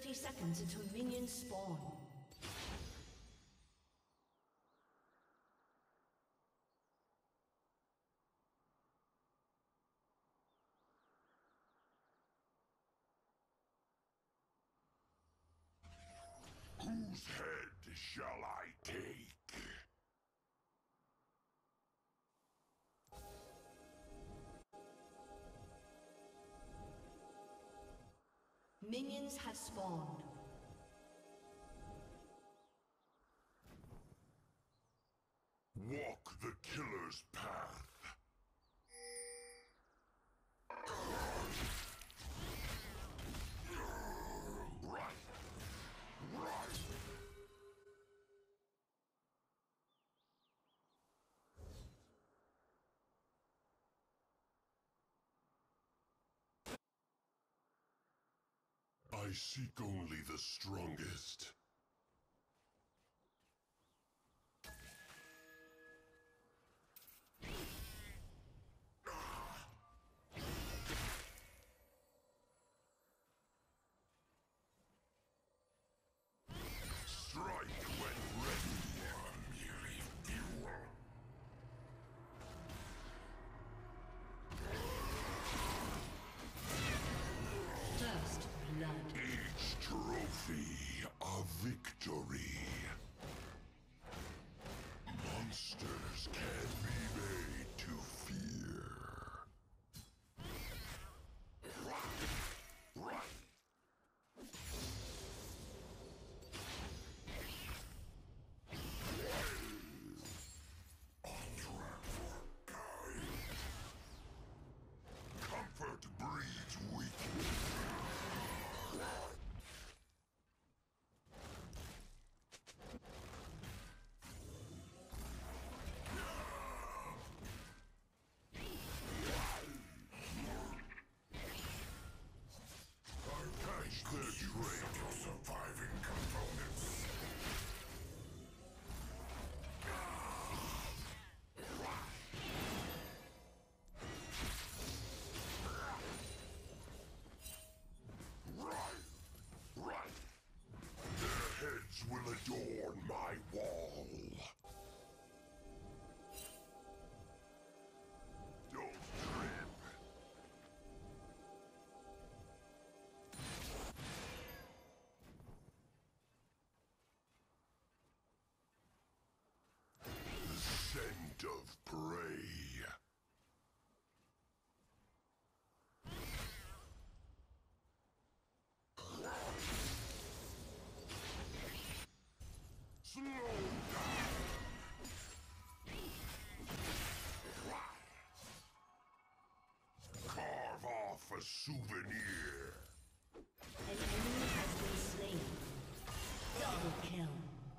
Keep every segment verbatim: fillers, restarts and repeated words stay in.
thirty seconds until minions spawn. Whose head shall I take? Minions have spawned. Walk the killer's path. I seek only the strongest. Strike when ready. Merely fuel. First blood. Each trophy of victory. Monsters can be made to fear. Right. Comfort breeds weakness. Catch the train of surviving components. Right, right. Their heads will adorn my wall. Don't trip. The scent of prey. Slow down. Carve off a souvenir. An enemy has been slain. Double kill.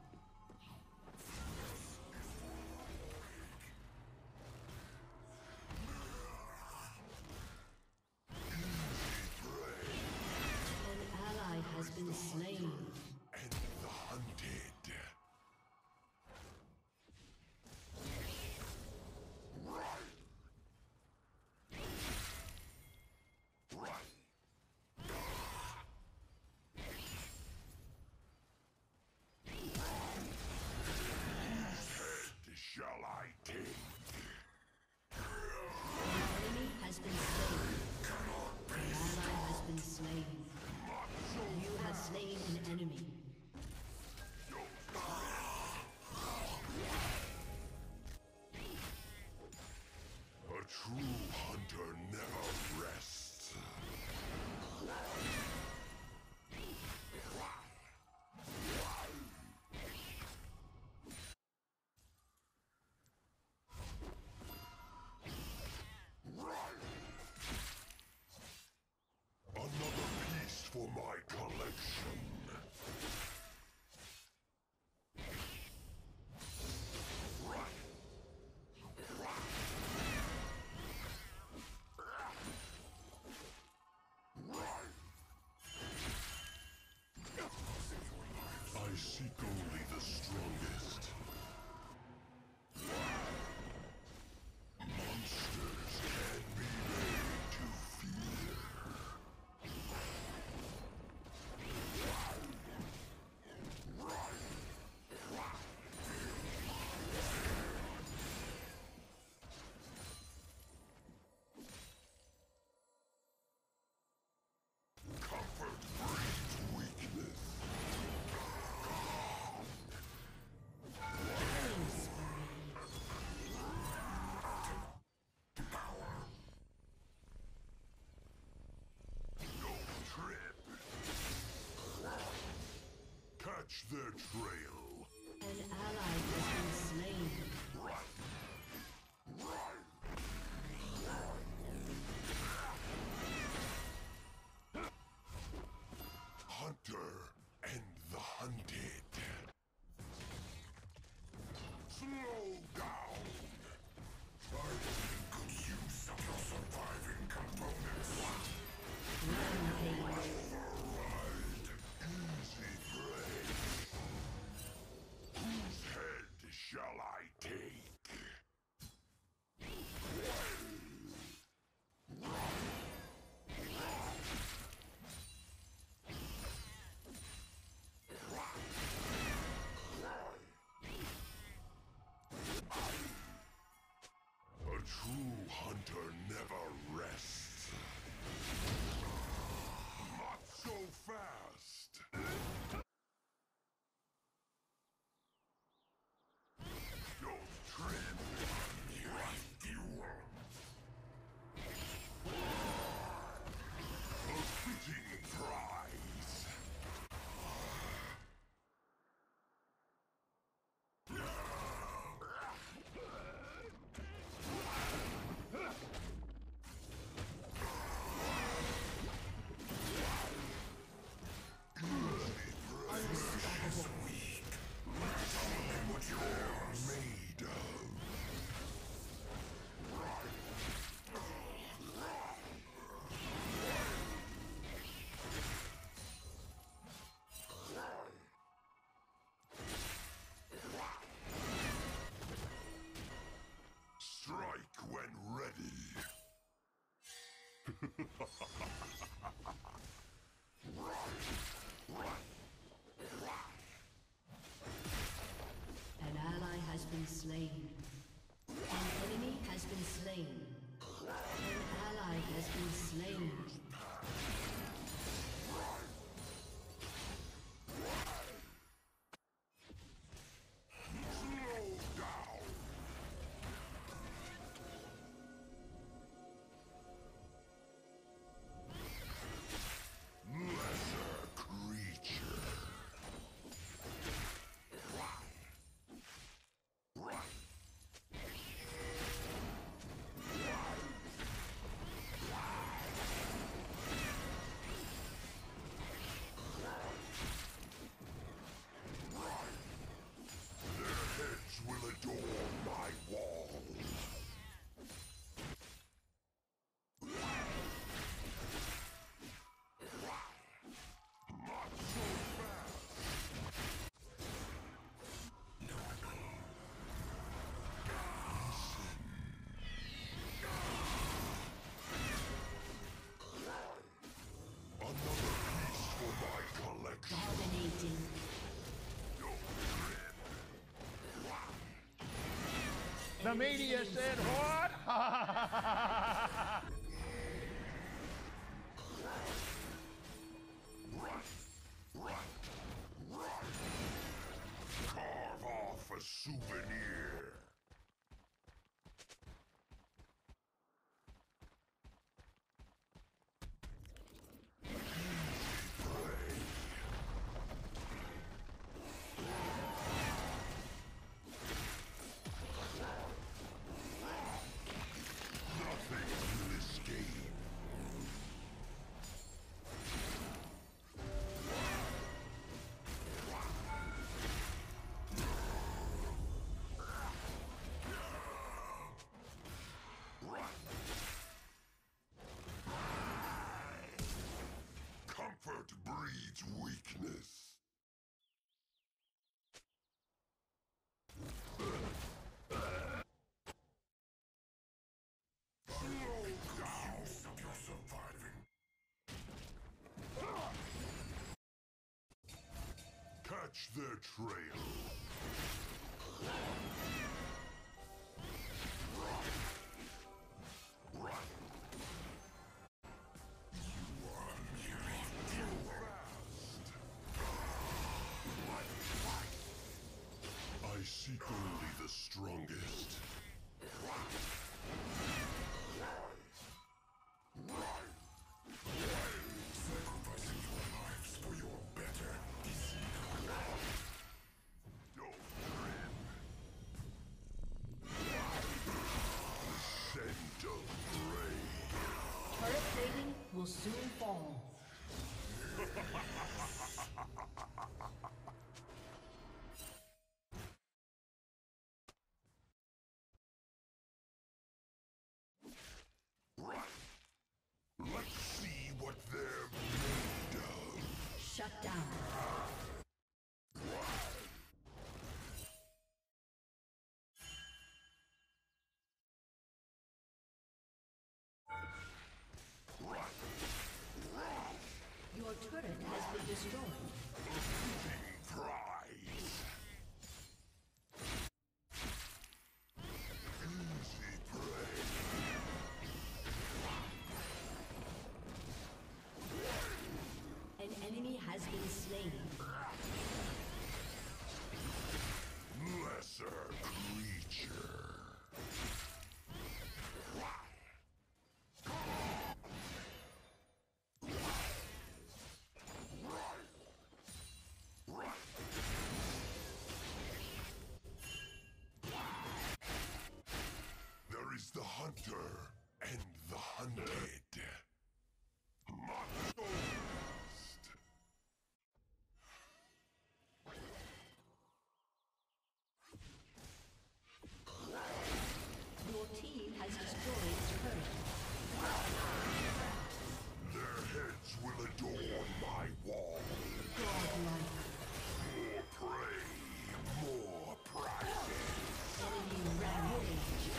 An ally has been slain. And the hunted. Right. Right. Head shall I take? An enemy has been slain. An ally has been slain. You have slain an enemy. A true hunter never rests. Another piece for my collection. I seek only the strongest. Monsters can be made to fear. Catch their trail. An ally has been slain. Hunter and the hunted. Slow down. I make good use of your surviving components. Rampage. Override. Easy prey. Whose head shall I take? A true hunter never rests. Not so fast. Don't tread on me, fuel. A fitting prize. What you're made of. Strike when ready. An ally has been slain. An enemy has been slain. An ally has been slain. Slow down. Lesser creature. Their heads will adorn my walls. Not so fast. Another piece for my collection. Dominating. The media said what? Run! Run! Run! Carve off a souvenir. Nothing will escape. Comfort breeds weakness. Slow down. You're surviving. Catch their trail. Run. Run. You are nearly too fast. I seek only the strongest. Sacrificing your lives for your better is not. down. Your turret has been destroyed. Prize. Easy prey. An enemy has been slain. Lesser creature. There is the hunter and the hunted. Not ghost. Your team has destroyed its turret. Their heads will adorn my wall. Godlike. More prey, more practice. Enemy rampage.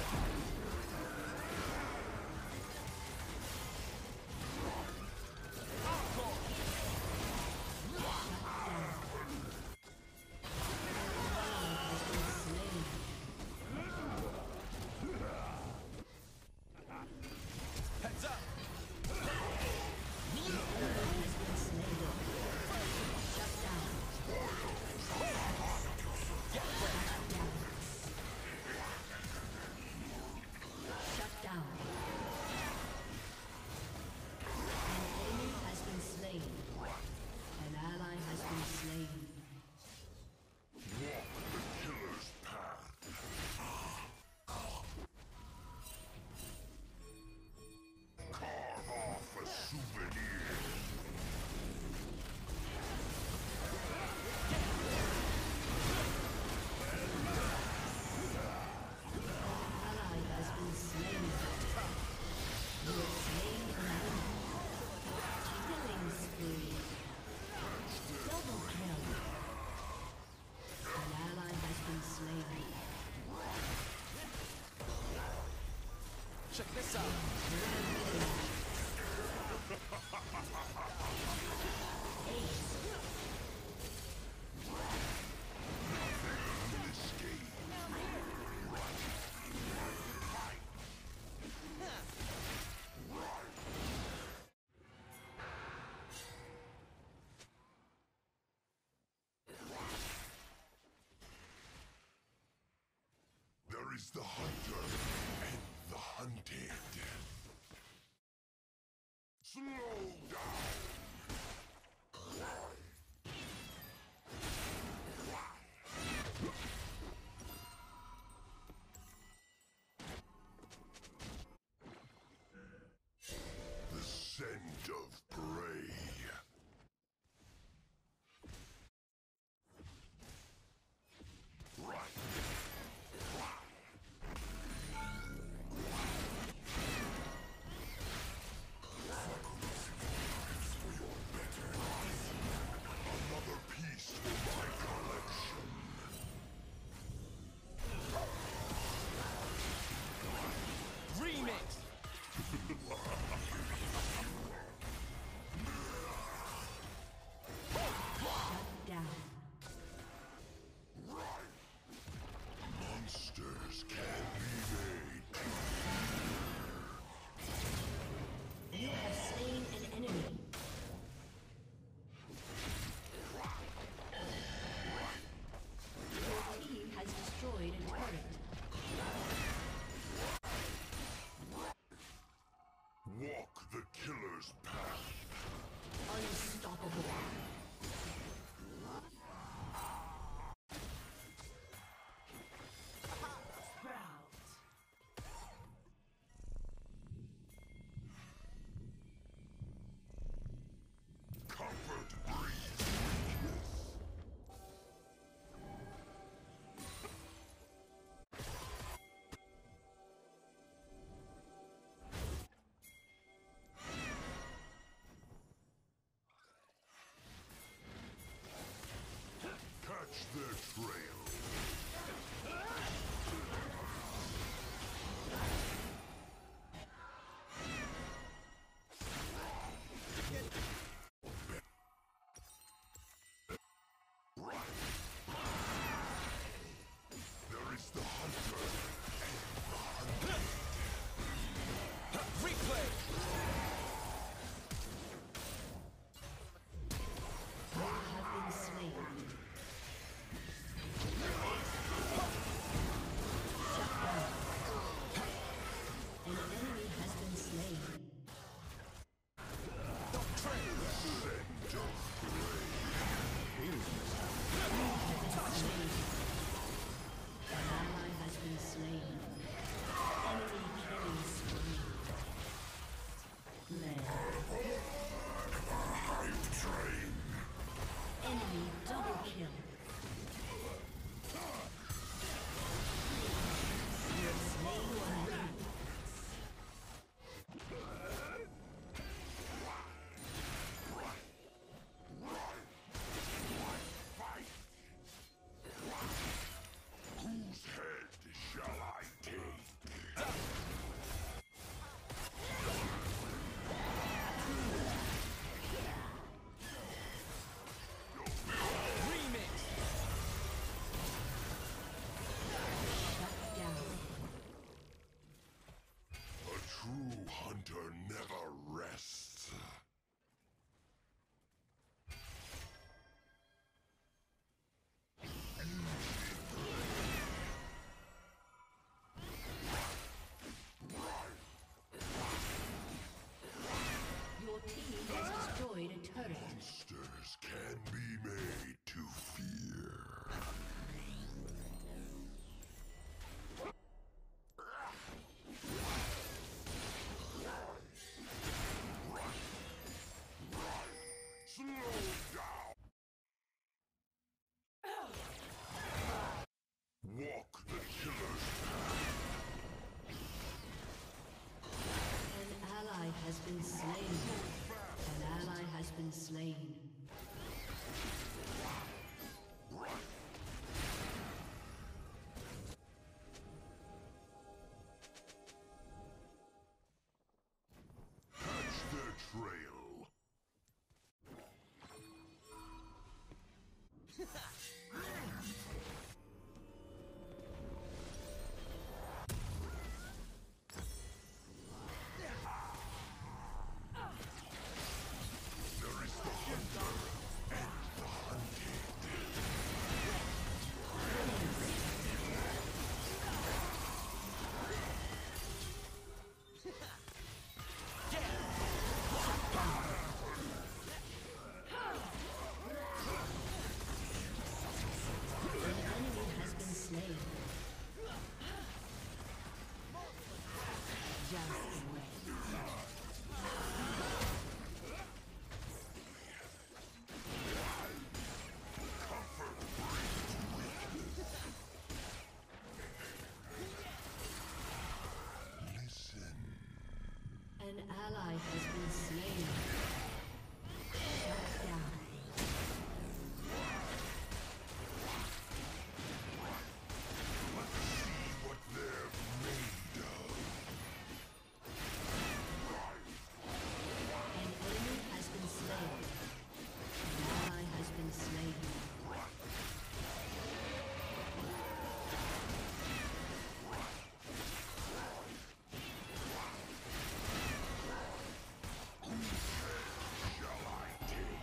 Heads up! Shut down. An enemy has been slain. An ally has been slain. Walk the killer's path. Carve off a souvenir. Ally has been slain. You have slain an enemy. Killing spree. Double kill. An ally has been slain. Check this out! This game. There is the hunter and the hunted. Slow down. The scent of prey. Right. Enemy double kill. You have slain one enemy. Whose head shall I take? Remix. Shut down. A true hunter never rests. Your team has destroyed a turret. Monsters can be made to fear. Slow down. Walk the killer's path. An ally has been slain. An ally has been slain. Catch their trail. There is the hunter and the hunted. An enemy has been slain. Just wait. Listen. An ally has been slain. Shut down. See what they're made of. An enemy has been slain. An ally has been slain. Shall I take?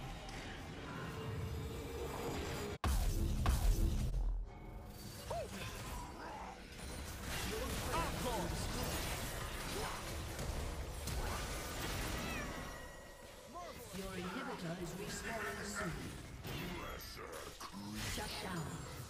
Your inhibitor is respawning soon. Lesser creature. Shut down.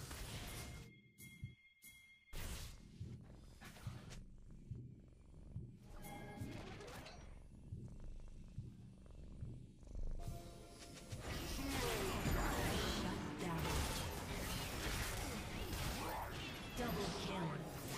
Shut down. Double kill.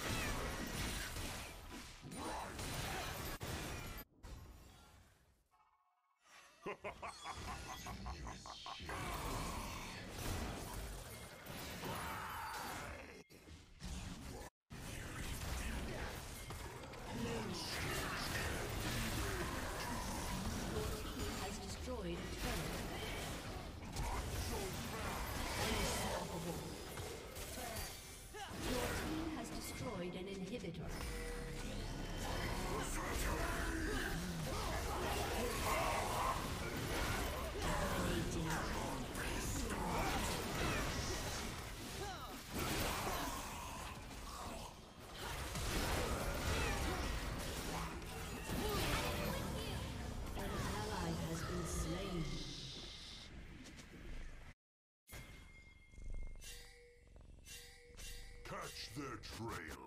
Your team has destroyed a turret. Unstoppable. Your team has destroyed an inhibitor. Dominating. An ally has been slain. Catch their trail.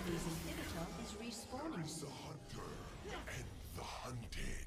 enemy's inhibitor is respawning The soon. hunter and the hunted.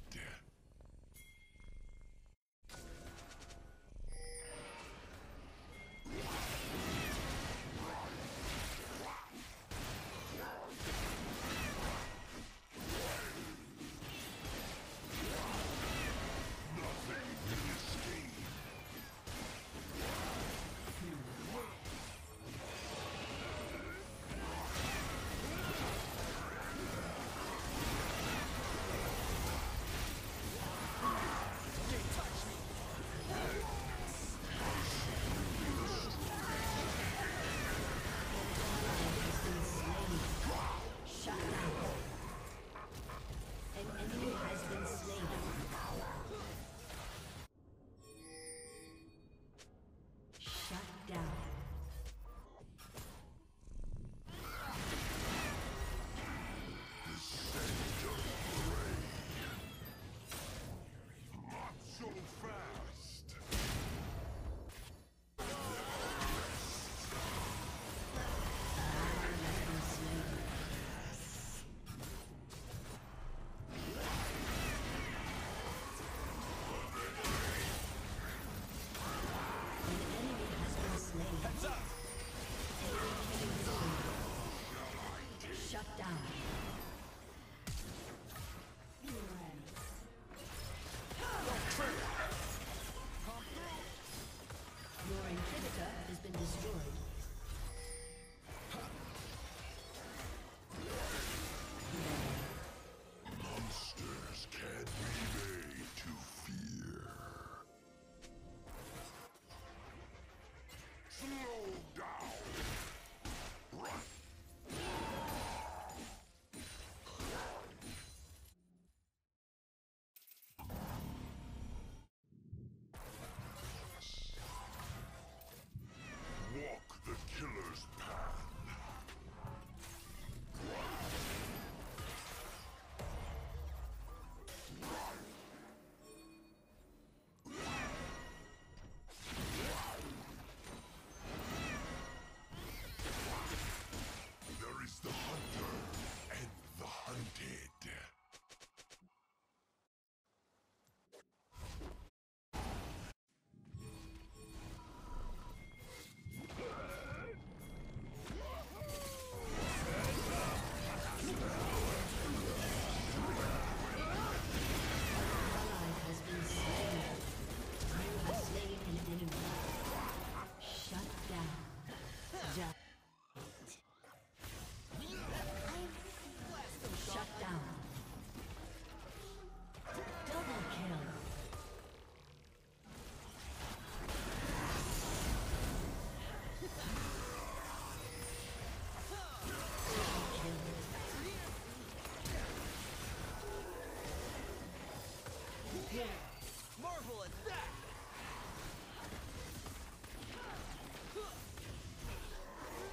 Marvel at that!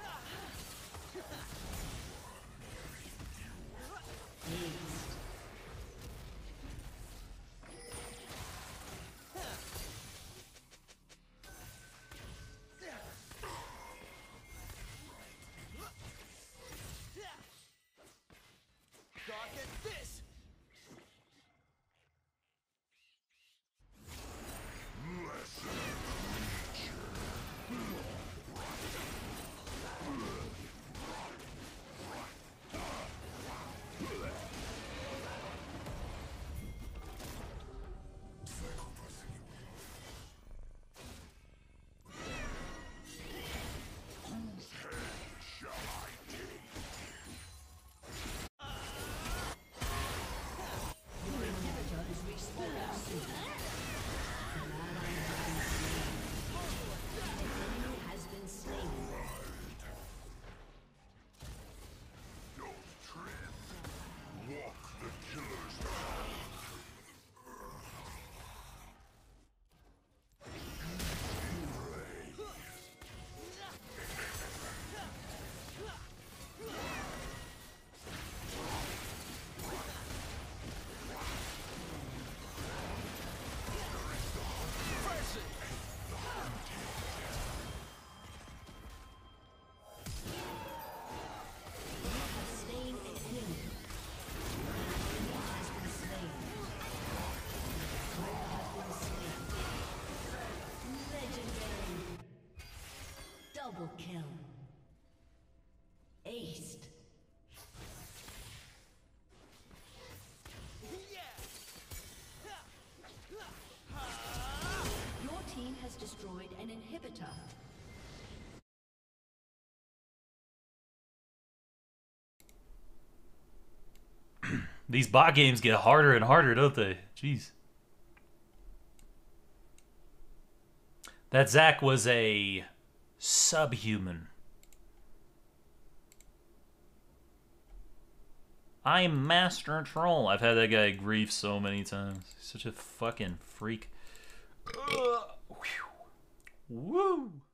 Double kill. Aced. Your team has destroyed an inhibitor. These bot games get harder and harder, don't they? Jeez. That Zac was a subhuman. I'm Master Troll. I've had that guy grief so many times. He's such a fucking freak. Ugh. Woo!